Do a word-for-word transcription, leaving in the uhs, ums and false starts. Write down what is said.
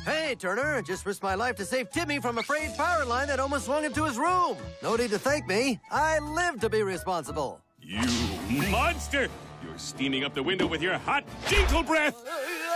Hey, Turner, just risked my life to save Timmy from a frayed power line that almost swung into his room. No need to thank me. I live to be responsible. You monster! You're steaming up the window with your hot dinkle breath!